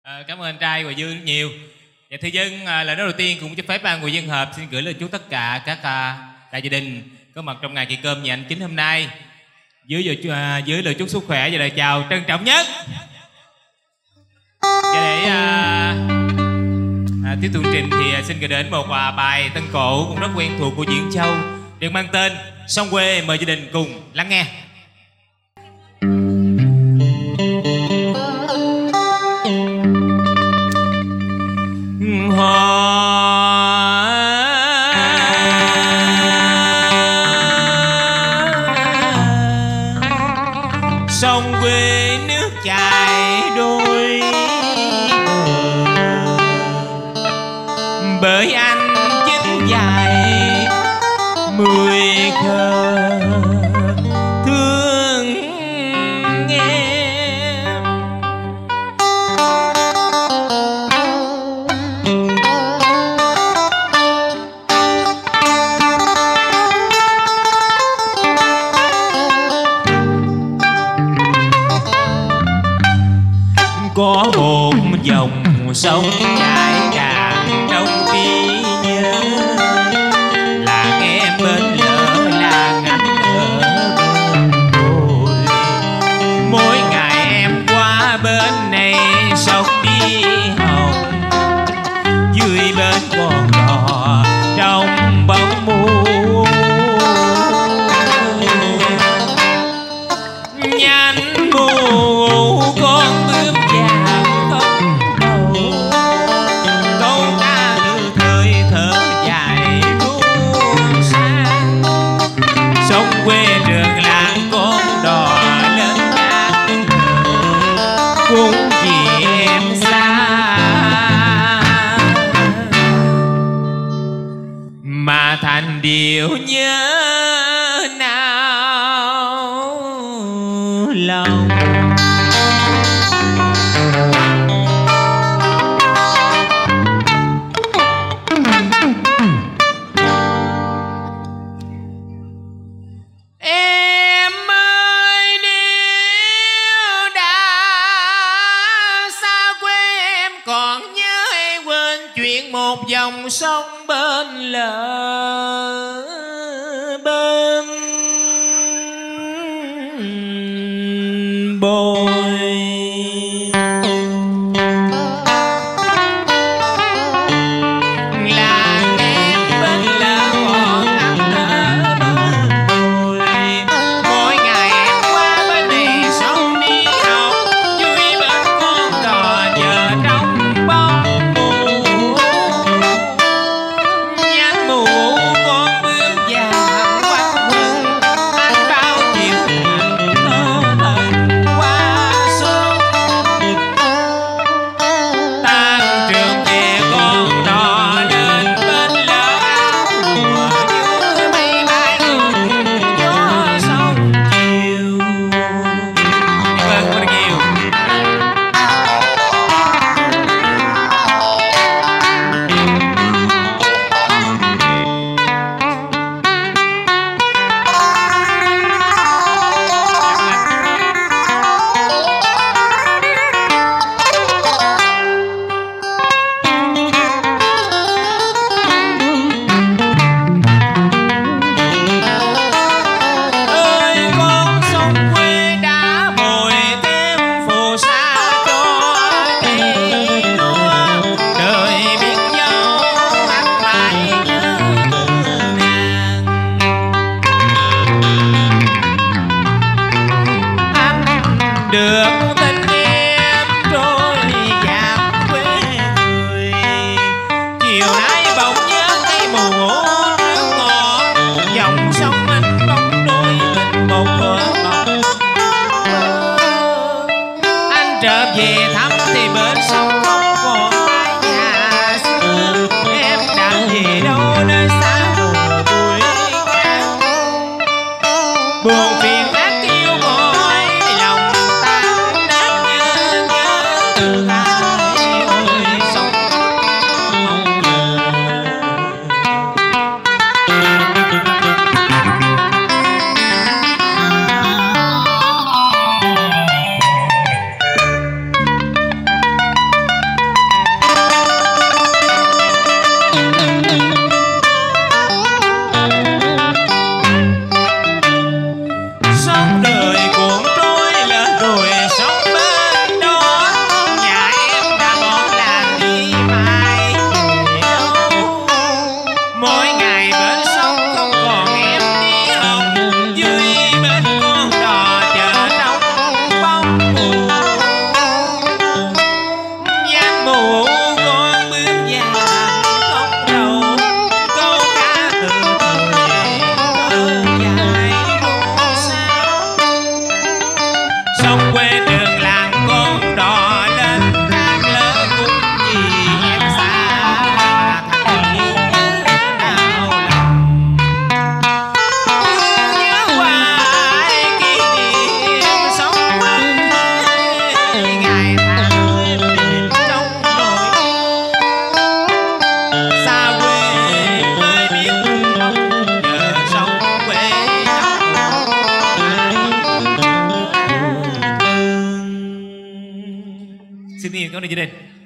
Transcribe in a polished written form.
Cảm ơn anh trai và Dương nhiều. Và thưa Dân, lời nói đầu tiên cũng cho phép ban người dân hợp xin gửi lời chúc tất cả các đại gia đình có mặt trong ngày kỳ cơm nhà anh Chính hôm nay dưới lời chúc sức khỏe và lời chào trân trọng nhất. Và để tiếp tục trình thì xin gửi đến một bài tân cổ cũng rất quen thuộc của Diễn Châu được mang tên Sông Quê. Mời gia đình cùng lắng nghe. Sông quê nước chảy đôi bởi anh chính dài 10 khờ thương em. Có một dòng sông chảy tràn trong trí nhớ, làng em bên lỡ làng anh ở bên đồi. Mỗi ngày em qua bên này sông đi học, dưới bên con đò trong bóng mù. Nhanh ngủ con bướm vàng không đầu, câu ca từ thời thở dài buông sang. Sông quê trường làng con đò lớn ác cũng vì em xa, mà thành điều nhớ nào lòng. Em ơi nếu đã xa quê em còn nhớ hay quên chuyện một dòng sông bên lỡ bên bồi. Làng em bên lỡ còn anh ở bên bồi. Mỗi ngày em qua bên này sông đi học, dưới bên con đò chờ trong bóng mù. Nhắn mù con bướm vàng quanh quẩn, anh bao chiều thơ thần qua sông. Tan trường về con đò lên bên lỡ mùa, như mây bay gió sông chiều. Cảm ơn rất nhiều. Ơi con sông quê đã bồi thêm phù sa cho cây lúa. Đời biết nhau anh mãi nhớ nàng. Anh được tình em trôi dạt quê người. Chiều nay bỗng nhớ cây mù nước ngọt, dòng sông anh bóng đôi mình một thuở mộng. Anh trở về thăm thì bên sông không còn mái nhà xưa. Em đã về đâu nơi xa bờ bụi cát, buồn phiền ác kêu gọi lòng tan nát nhớ từ hai ôi sông mong nhớ. Xin yêu cảm ơn gia đình.